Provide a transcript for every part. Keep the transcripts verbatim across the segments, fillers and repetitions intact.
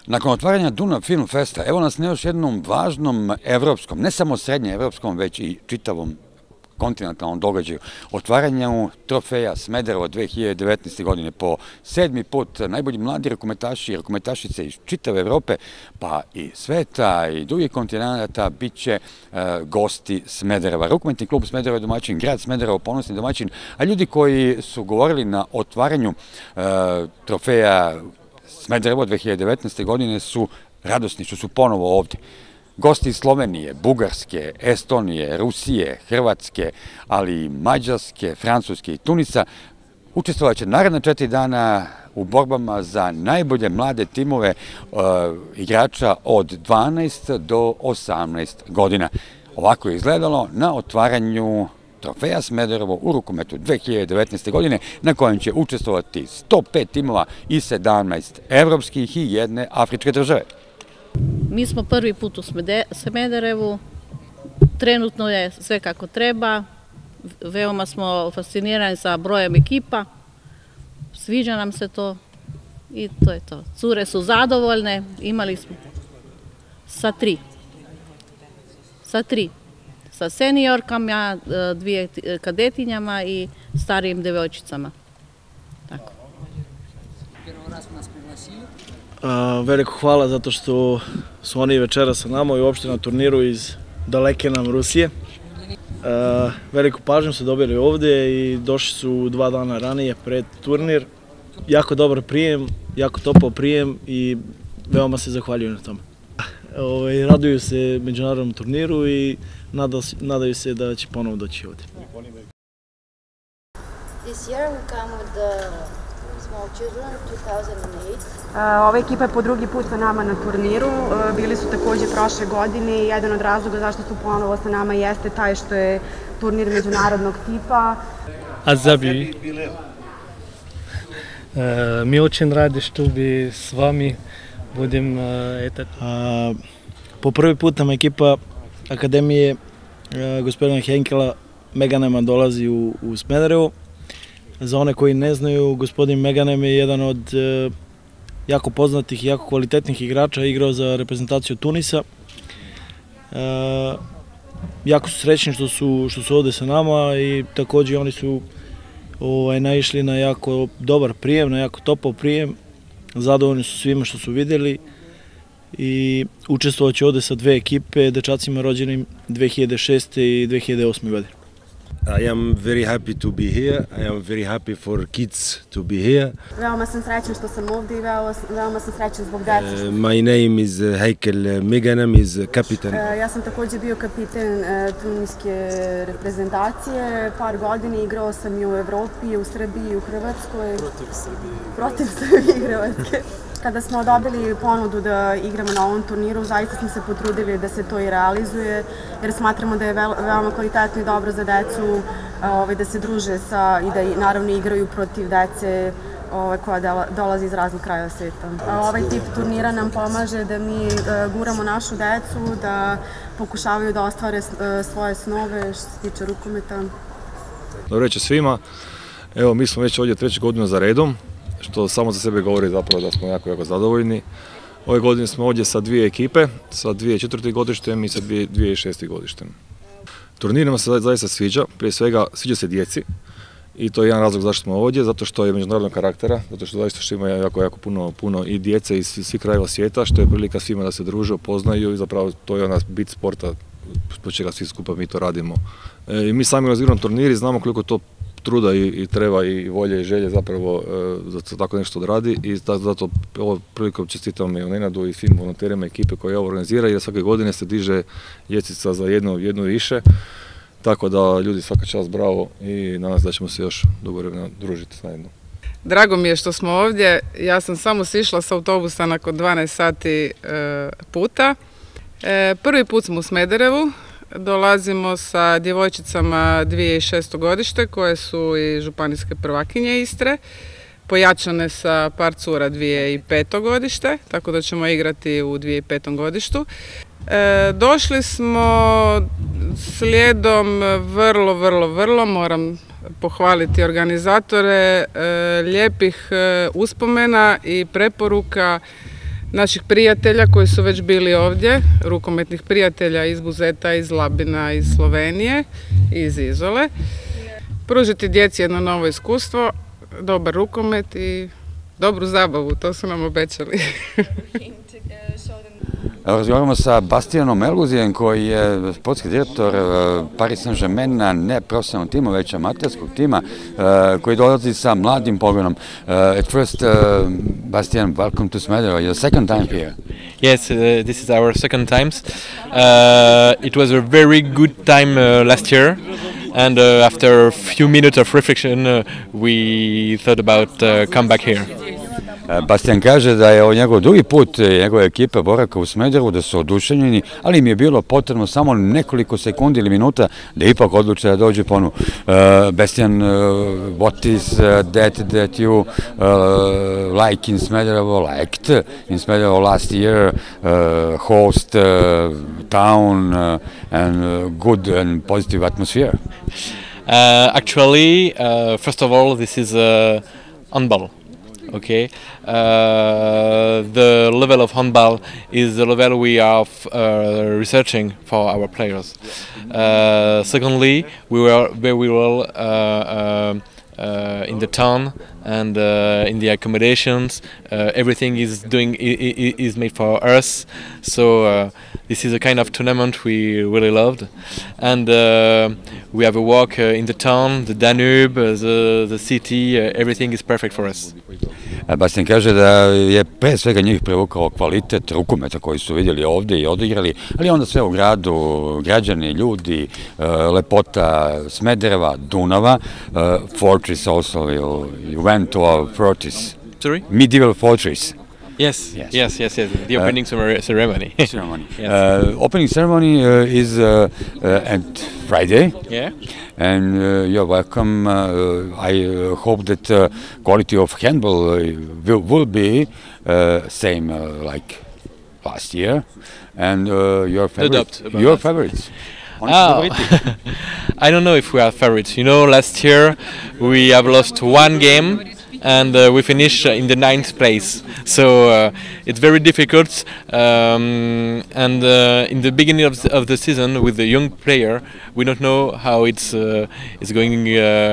Nakon otvaranja Dunav Film Festa, evo nas na još jednom važnom evropskom, ne samo srednje evropskom, već i čitavom kontinentalnom događaju, otvaranju trofeja Smederevo dve hiljade devetnaeste. godine. Po sedmi put najbolji mladi rukometaši i rukometašice iz čitave Evrope, pa i sveta i drugih kontinenta, bit će gosti Smedereva. Rukometni klub Smederevo je domaćin, grad Smederevo ponosni domaćin, a ljudi koji su govorili na otvaranju trofeja Smederevo dve hiljade devetnaeste. godine su radosni što su ponovo ovdje. Gosti iz Slovenije, Bugarske, Estonije, Rusije, Hrvatske, ali i Mađarske, Francuske i Tunisa učestvovat će naredna četiri dana u borbama za najbolje mlade timove igrača od dvanaest do osamnaest godina. Ovako je izgledalo na otvaranju trofeja Smederevo u rukometu dve hiljade devetnaeste. godine, na kojem će učestvovati sto pet timova i sedamnaest evropskih i jedne afričke države. Mi smo prvi put u Smederevu, trenutno je sve kako treba, veoma smo fascinirani sa brojem ekipa, sviđa nam se to i to je to. Cure su zadovoljne, imali smo sa tri, sa tri, sa seniorkama, dvije kadetinjama i starijim devojčicama. Tako. Veliko hvala zato što su oni večera sa nama i uopšte na turniru iz daleke nam Rusije. Veliku pažnju su dobili ovdje i došli su dva dana ranije pred turnir. Jako dobar prijem, jako topao prijem i veoma se zahvaljuju na tome. Raduju se međunarodnom turniru i nadaju se da će ponovo doći ovdje. Ova ekipa je po drugi put sa nama na turniru, bili su također prošle godine i jedan od razloga zašto su ponovo sa nama jeste taj što je turnir međunarodnog tipa. Azabi, mi очень radi što bi s vami budem etat. Po prvi put nam ekipa Akademije gospodina Henkela Meganema dolazi u Smederevo. Za one koji ne znaju, gospodin Meganem je jedan od jako poznatih i jako kvalitetnih igrača, igrao za reprezentaciju Tunisa. Jako su srećni što su, što su ovdje sa nama i također oni su ovaj, naišli na jako dobar prijem, na jako topao prijem. Zadovoljni su svima što su vidjeli i učestvovat će ovdje sa dve ekipe, dečacima rođenim dve hiljade šeste. i dve hiljade osme. godine. I am very happy to be here. I am very happy for kids to be here. Veoma sam srećan što sam ovdje i veoma sam srećan zbog djece. Uh, my name is Heikel Meganem, is kapitan. Uh, ja sam također bio kapiten uh, tuniske reprezentacije. Par godina igrao sam i u Evropi, u Srbiji, u Hrvatskoj. Protiv Srbije. Protiv Srbije i Hrvatske. Kada smo dobili ponudu da igramo na ovom turniru, zaista smo se potrudili da se to i realizuje, jer smatramo da je veoma kvalitetno i dobro za decu da se druže sa i da naravno igraju protiv dece koja dolazi iz raznih krajeva sveta. Ovaj tip turnira nam pomaže da mi guramo našu decu, da pokušavaju da ostvare svoje snove što se tiče rukometa. Dobro večer svima. Evo, mi smo već ovdje treću godinu za redom, što samo za sebe govori zapravo da smo jako, jako zadovoljni. Ove godine smo ovdje sa dvije ekipe, sa dvije četvrti godištem i sa dvije šesti godištem. Turnir nam se zaista sviđa, prije svega sviđa se djeci i to je jedan razlog zašto smo ovdje, zato što je međunarodnog karaktera, zato što zaista što ima jako, jako puno, puno i djece iz svih krajeva svijeta, što je prilika svima da se druže, upoznaju i zapravo to je ona bit sporta, po čega svi skupa mi to radimo. E, i mi sami organiziramo turnir i znamo koliko to truda i, i treba i volje i želje zapravo e, da se tako nešto odradi i zato ovo prilikom čestitam i Nenadu i svim volonterima ekipe koje ovo organizira jer svake godine se diže ljestvica za jednu, jednu više, tako da ljudi svaka čast bravo i nadam se da ćemo se još dugo vremena družiti zajedno. Drago mi je što smo ovdje, ja sam samo sišla s autobusa nakon dvanaest sati e, puta. E, prvi put smo u Smederevu. Dolazimo sa djevojčicama dvije hiljade šeste. godište koje su i županijske prvakinje Istre, pojačane sa par cura dvije hiljade pete. godište, tako da ćemo igrati u dvije hiljade pete. godištu. E, došli smo slijedom vrlo, vrlo, vrlo, moram pohvaliti organizatore, e, lijepih e, uspomena i preporuka naših prijatelja koji su već bili ovdje, rukometnih prijatelja iz Buzeta, iz Labina, iz Slovenije, iz Izole. Pružiti djeci jedno novo iskustvo, dobar rukomet i dobru zabavu, to su nam obećali. Razgovaramo sa Bastianom Eluzijem koji je sportski direktor Paris Saint-Germaina, ne profesionalnog tima, već amaterskog tima, koji dolazi sa mladim pogledom. At first, uh, Bastian, welcome to Smederevo. Your second time here. Yes, uh, this is our second time. Uh, it was a very good time uh, last year. And uh, after a few minutes of reflection, uh, we thought about uh, come back here. Bastian kaže da je ovo njegov drugi put, njegove ekipe boravka u Smederevu, da su oduševljeni, ali im je bilo potrebno samo nekoliko sekundi ili minuta da ipak odluče da dođe ponovo. Uh, Bastian, uh, what is uh, that that you uh, like in Smederevo, liked in Smederevo last year, uh, host uh, town uh, and uh, good and positive atmosphere? Uh, actually, uh, first of all, this is uh, handball. Okay, uh, the level of handball is the level we are uh, researching for our players. Uh, secondly, we were very well uh, uh, uh, in the town and uh, in the accommodations. Uh, everything is doing is made for us. So uh, this is a kind of tournament we really loved, and uh, we have a walk uh, in the town, the Danube, uh, the the city. Uh, everything is perfect for us. Bastian kaže da je pre svega njih privukao kvalitet rukometa koji su vidjeli ovdje i odigrali, ali onda sve u gradu, građani, ljudi, lepota Smedereva, Dunava, fortress also, you, you went to a fortress. Sorry? Medieval fortress. Yes, yes, yes, yes, yes. The opening uh, ceremony. ceremony. Yes. Uh, opening ceremony uh, is uh, uh, at Friday. Yeah. And uh, you're welcome. Uh, I uh, hope that uh, quality of handball uh, will, will be uh, same uh, like last year. And uh, your favorite, your favorites. Oh. I don't know if we are favorites. You know, last year we have lost one game. And uh, we finish in the ninth place, so uh, it's very difficult. Um, and uh, in the beginning of the, of the season, with the young player, we don't know how it's uh, it's going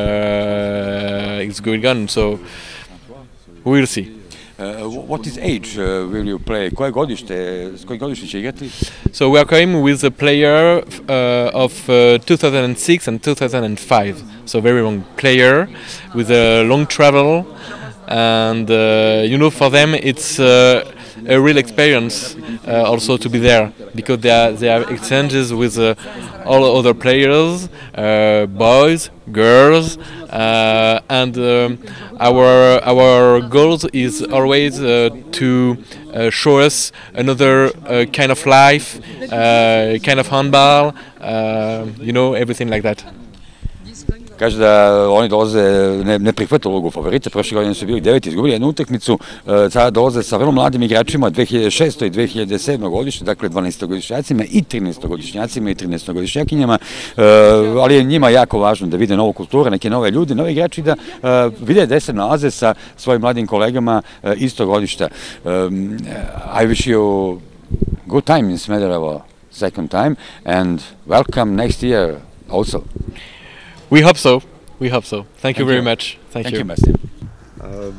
uh, it's going on. So we'll see. Uh, what is age uh, will you play? Koje godište, s kojim godište će igrati? So we are coming with a player uh, of uh, two thousand six and two thousand five. So very young player with a long travel, and uh, you know, for them it's uh, a real experience uh, also to be there, because they are, they have exchanges with uh, all other players, uh, boys, girls, uh, and um, our our goal is always uh, to uh, show us another uh, kind of life, uh, kind of handball, uh, you know, everything like that. Kaže da oni dolaze, ne, ne prihvata ulogu favorita, prošle godine su bili deveti, izgubili jednu utakmicu, sada dolaze sa vrlo mladim igračima dve hiljade šeste i dve hiljade sedme godišnje, dakle dvanaestogodišnjacima i trinaestogodišnjacima i trinaestogodišnjakinjama, ali je njima jako važno da vide novu kulturu, neke nove ljude, nove igrači, da vide gde se nalaze sa svojim mladim kolegama istog godišta. I wish you good time in Smederevo, second time, and welcome next year also. We hope so. We hope so. Thank, Thank you very you. much. Thank, Thank you, Bastian. Uh,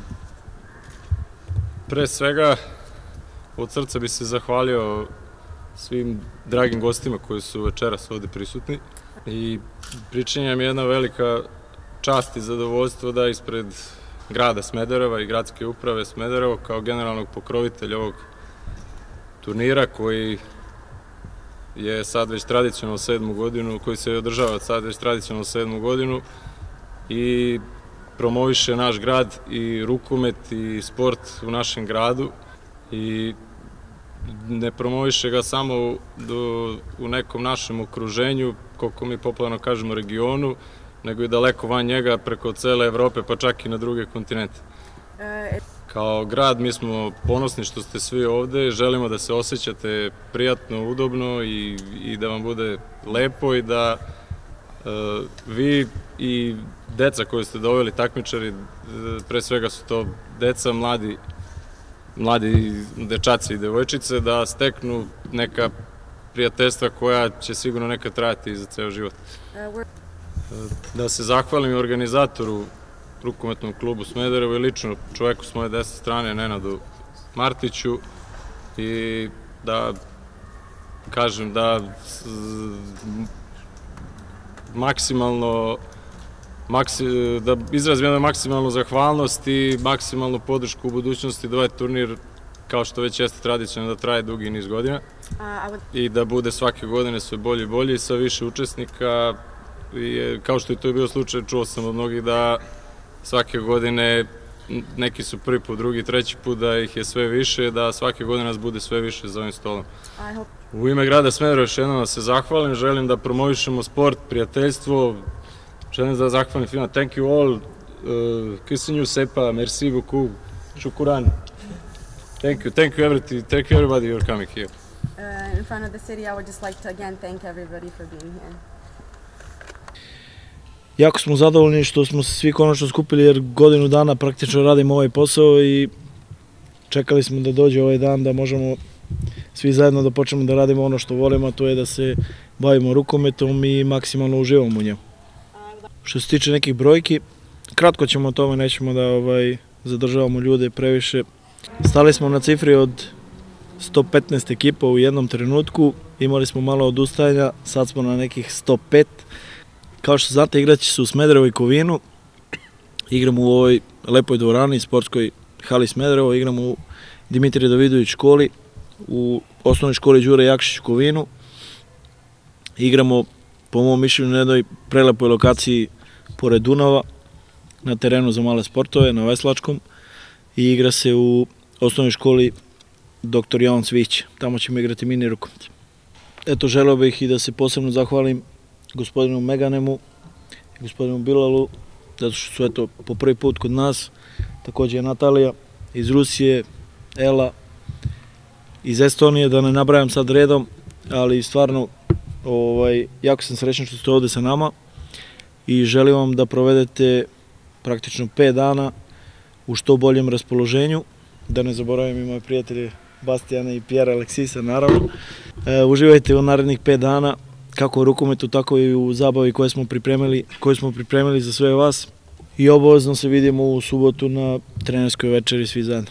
pre svega, od srca bi se zahvalio svim dragim gostima koji su večeras ovde prisutni i pričinja mi jedna velika čast i zadovoljstvo da ispred grada Smedereva i gradske uprave Smederevo kao generalnog pokrovitelja ovog turnira koji je sad već tradicionalno sedmu godinu, koji se održava sad već tradicionalno sedmu godinu i promoviše naš grad i rukomet i sport u našem gradu i ne promoviše ga samo do, u nekom našem okruženju, koliko mi popularno kažemo regionu, nego i daleko van njega preko cele Evrope pa čak i na druge kontinente. Kao grad mi smo ponosni što ste svi ovde, želimo da se osjećate prijatno, udobno i, i da vam bude lepo i da uh, vi i deca koje ste doveli, takmičari, pre svega su to deca, mladi, mladi dečaci i devojčice da steknu neka prijateljstva koja će sigurno nekad trajati za ceo život. Da se zahvalim organizatoru rukometnom klubu Smederevo i lično čoveku s moje desne strane, Nenadu Martiću, i da kažem da maksimalno da izrazim jednu maksimalnu zahvalnost i maksimalnu podršku u budućnosti da ovaj turnir, kao što već jeste tradicionalno, da traje dugi niz godina i da bude svake godine sve bolje i bolje i sa više učesnika. Kao što je to bio slučaj, čuo sam od mnogih da svake godine neki su prvi put, drugi, treći put, da ih je sve više, da svake godine nas bude sve više za ovim stolom. U ime grada Smederevo još jednom da se zahvalim, želim da promovišemo sport, prijateljstvo, želim da zahvalim svima. Thank you all, kisinju sepa, merci beaucoup, šukuran. Thank you, thank you everybody, thank you everybody for coming here. In front of the city, I would just like to again thank everybody for being here. Jako smo zadovoljni što smo se svi konačno skupili, jer godinu dana praktično radimo ovaj posao i čekali smo da dođe ovaj dan da možemo svi zajedno da počnemo da radimo ono što volimo, a to je da se bavimo rukometom i maksimalno uživamo u njemu. Što se tiče nekih brojki, kratko ćemo o tome, nećemo da zadržavamo ljude previše. Stali smo na cifri od sto petnaest ekipa u jednom trenutku, imali smo malo odustajanja, sad smo na nekih sto pet. Kao što znate, igraće se u Smederevo i Kovinu, igramo u ovoj lepoj dvorani, sportskoj hali Smederevo, igramo u Dimitrije Davidović školi, u osnovnoj školi Đure Jakšić u Kovinu, igramo, po mom mišljenju, na jednoj prelepoj lokaciji pored Dunava, na terenu za male sportove, na Veslačkom, i igra se u osnovnoj školi doktor Jovan Cvić, tamo ćemo igrati mini rukomet. Eto, želeo bih i da se posebno zahvalim gospodinu Meganemu i gospodinu Bilalu, zato što su eto po prvi put kod nas, takođe je Natalija iz Rusije, Ela iz Estonije, da ne nabrajam sad redom, ali stvarno jako sam srećan što ste ovde sa nama i želim vam da provedete praktično pet dana u što boljem raspoloženju, da ne zaboravim i moje prijatelje Bastijana i Pjera Aleksisa, naravno. Uživajte u narednih pet dana, kako u rukometu, tako i u zabavi koje smo pripremili, koju smo pripremili za sve vas, i obavezno se vidimo u subotu na trenerskoj večeri svi zajedno.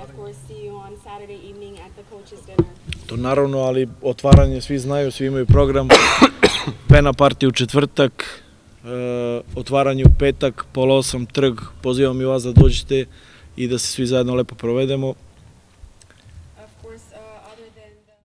To naravno, ali otvaranje svi znaju, svi imaju program, pena party u četvrtak, otvaranje u petak, pola osam, trg, pozivam i vas da dođete i da se svi zajedno lepo provedemo.